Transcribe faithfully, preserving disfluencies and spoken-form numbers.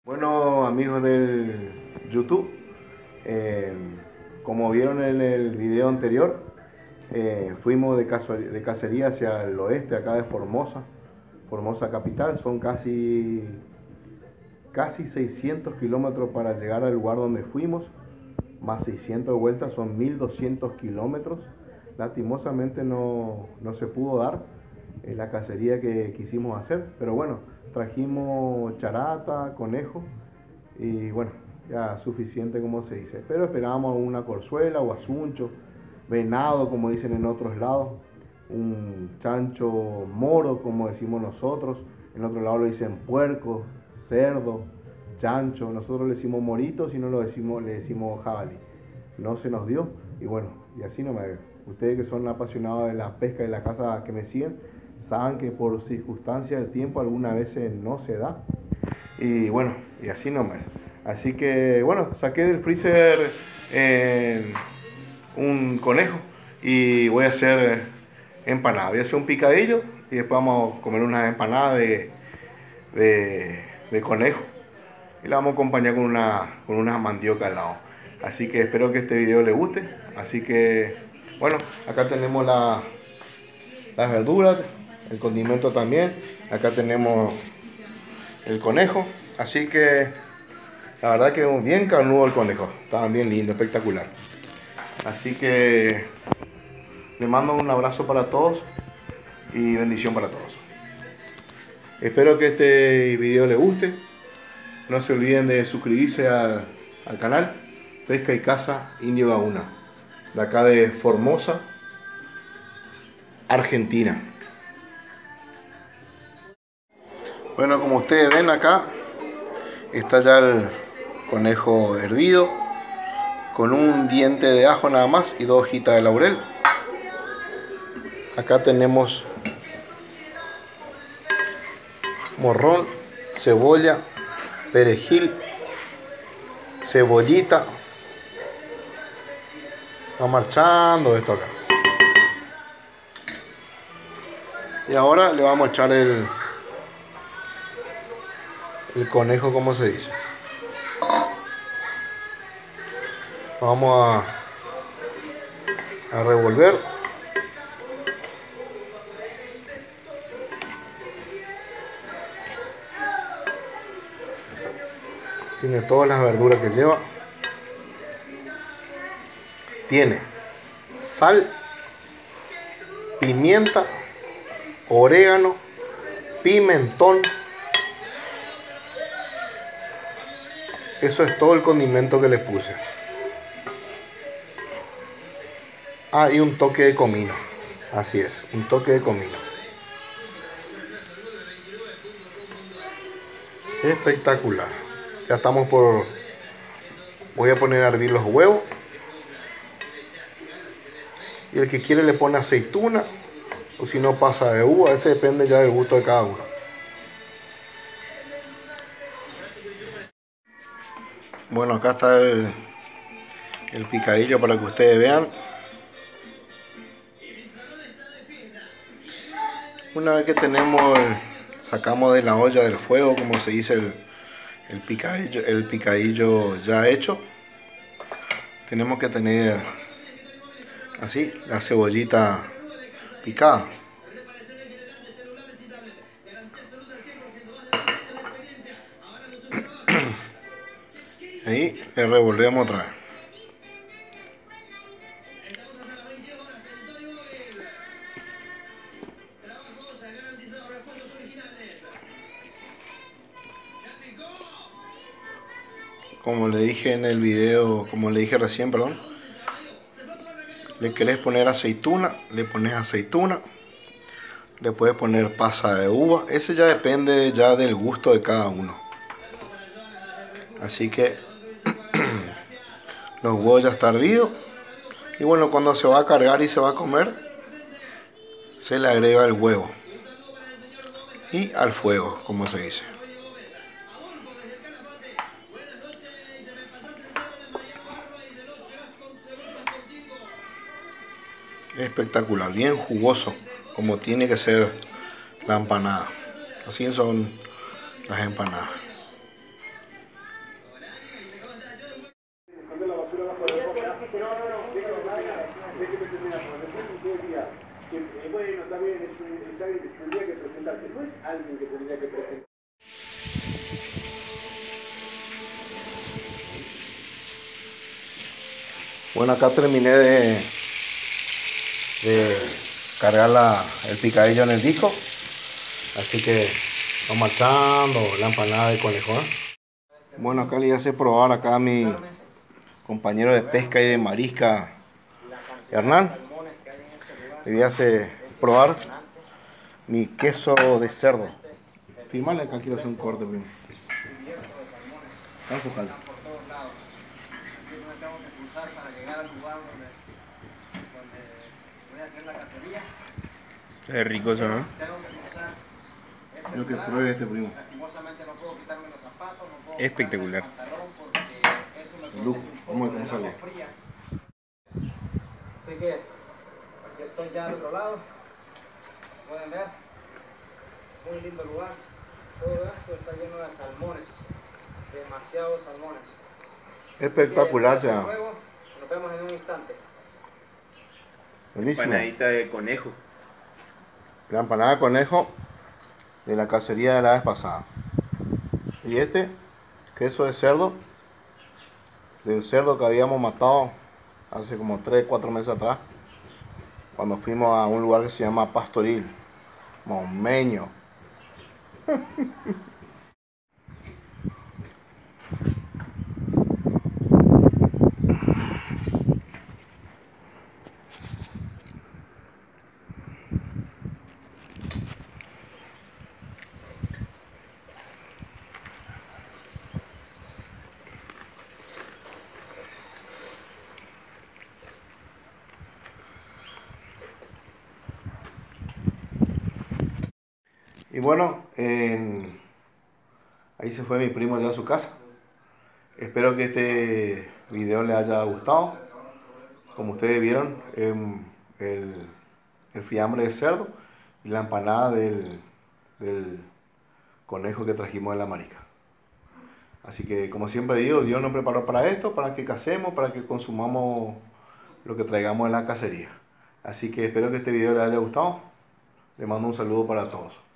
Bueno, amigos del YouTube, eh, como vieron en el video anterior, eh, fuimos de, de cacería hacia el oeste, acá de Formosa, Formosa capital. Son casi, casi seiscientos kilómetros para llegar al lugar donde fuimos, más seiscientos de vuelta, son mil doscientos kilómetros. Lastimosamente no, no se pudo dar eh, la cacería que quisimos hacer, pero bueno, trajimos charata, conejo y bueno, ya suficiente como se dice. Pero esperábamos una corzuela o asuncho, venado como dicen en otros lados, un chancho moro como decimos nosotros, en otro lado lo dicen puerco, cerdo, chancho, nosotros le decimos moritos y no lo decimos, le decimos jabalí. No se nos dio y bueno, y así no me... Ustedes que son apasionados de la pesca y la caza que me siguen, saben que por circunstancias del tiempo algunas veces no se da. Y bueno, y así nomás. Así que bueno, saqué del freezer eh, un conejo y voy a hacer empanada. Voy a hacer un picadillo y después vamos a comer una empanada de, de, de conejo. Y la vamos a acompañar con una, con una mandioca al lado. Así que espero que este video les guste. Así que bueno, acá tenemos la, las verduras, el condimento también. Acá tenemos el conejo. Así que la verdad que bien carnudo el conejo. Estaba bien lindo, espectacular. Así que les mando un abrazo para todos y bendición para todos. Espero que este video les guste. No se olviden de suscribirse al, al canal Pesca y Caza Indio Gauna, de acá de Formosa, Argentina. Bueno, como ustedes ven acá, está ya el conejo hervido, con un diente de ajo nada más y dos hojitas de laurel. Acá tenemos morrón, cebolla, perejil, cebollita. Va marchando esto acá. Y ahora le vamos a echar el, el conejo, como se dice. Vamos a, a revolver. Tiene todas las verduras que lleva. Tiene sal, pimienta, orégano, pimentón. Eso es todo el condimento que le puse. Ah, y un toque de comino. Así es, un toque de comino. Espectacular. Ya estamos por... Voy a poner a hervir los huevos. Y el que quiere le pone aceituna, o si no pasa de uva. Ese depende ya del gusto de cada uno. Bueno, acá está el, el picadillo para que ustedes vean. Una vez que tenemos el, sacamos de la olla del fuego, como se dice, el, el picadillo, el picadillo ya hecho, tenemos que tener así la cebollita picada. Ahí le revolvemos otra vez. Como le dije en el video, como le dije recién, perdón, le querés poner aceituna, le pones aceituna, le puedes poner pasa de uva, ese ya depende ya del gusto de cada uno. Así que los huevos ya están hervidos y bueno, cuando se va a cargar y se va a comer, se le agrega el huevo y al fuego, como se dice. Espectacular, bien jugoso, como tiene que ser la empanada. Así son las empanadas. pero no, no, déjame terminar, déjame terminar, porque recién usted decía que, eh, bueno, también es, es alguien que tendría que presentarse, no es alguien que tendría que presentarse. Bueno, acá terminé de, de cargar la, el picadillo en el disco, así que vamos marchando la empanada de conejo, ¿eh? Bueno, acá le hace probar acá a mi compañero de pesca y de marisca, Hernán. Le voy a hacer probar mi queso de cerdo. Firmale acá, quiero hacer un corte primero. Vamos a buscarlo. Es rico eso, ¿no? Quiero que pruebe este, primo. Espectacular. Salud. Vamos a ver cómo sale. Así que aquí estoy ya al otro lado, pueden ver, muy lindo lugar, todo esto está lleno de salmones, demasiados salmones. Espectacular, ya. Luego nos vemos en un instante. Buenísimo. Empanadita de conejo. La empanada de conejo de la cacería de la vez pasada. Y este, queso de cerdo, del cerdo que habíamos matado hace como tres cuatro meses atrás, cuando fuimos a un lugar que se llama Pastoril, Monmeño. Y bueno, en... ahí se fue mi primo ya a su casa. Espero que este video les haya gustado. Como ustedes vieron, em, el, el fiambre de cerdo y la empanada del, del conejo que trajimos de la marica. Así que, como siempre digo, Dios nos preparó para esto, para que casemos, para que consumamos lo que traigamos en la cacería. Así que espero que este video les haya gustado. Les mando un saludo para todos.